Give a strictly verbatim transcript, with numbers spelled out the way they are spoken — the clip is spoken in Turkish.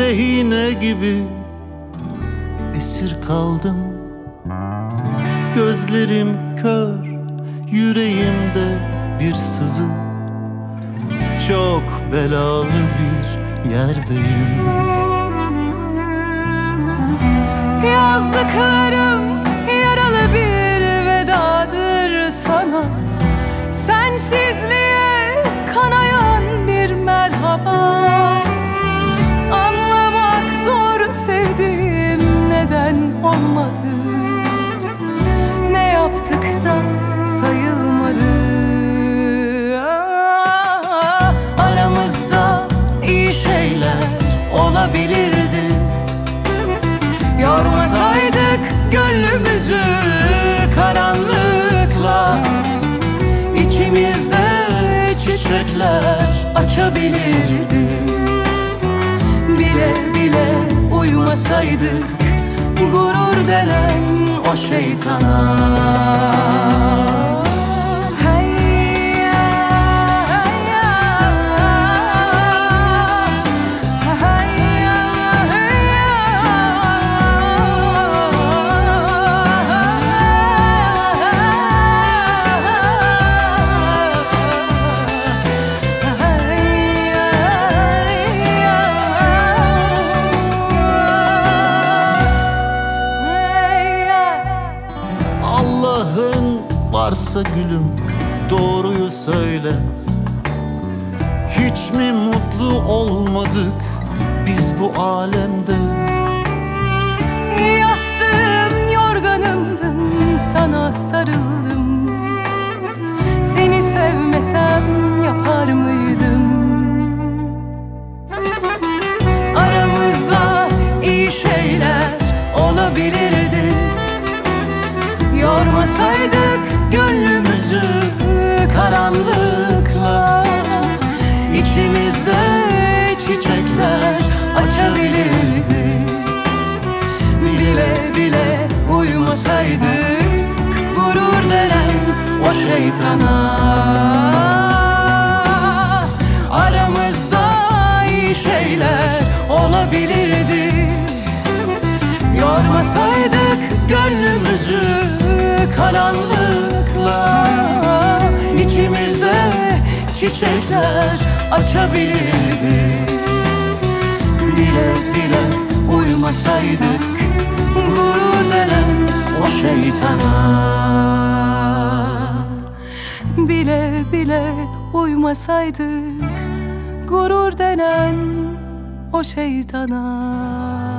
rehine gibi esir kaldım. Gözlerim kör, yüreğimde bir sızı. Çok belalı bir yerdeyim. Yazdıklarım yaralı bir vedadır sana. Sensizliğe kanayan bir merhaba. Anlamak zor sevdiğim neden olmadı. Ne yaptık da sayılmadı. Ah, aramızda iyi şeyler olabilirdi. Yormasaydık gönlümüzü karanlıkla. İçimizde çiçekler açabilirdi. Bile bile uymasaydık gurur denen o şeytana. Varsa gülüm doğruyu söyle. Hiç mi mutlu olmadık biz bu alemde? Yastığım yorganımdın, sana sarıldım. Seni sevmesem yapar mıydım? Aramızda iyi şeyler olabilirdi. Yormasaydık gönlümüzü karanlıkla. İçimizde çiçekler açabilirdi. Bile bile uymasaydık gurur denen o şeytana. Aramızda iyi şeyler olabilirdi. Yormasaydık gönlümüzü karanlıkla. İçimizde çiçekler açabilirdi. Bile bile uymasaydık gurur denen o şeytana. Bile bile uymasaydık gurur denen o şeytana.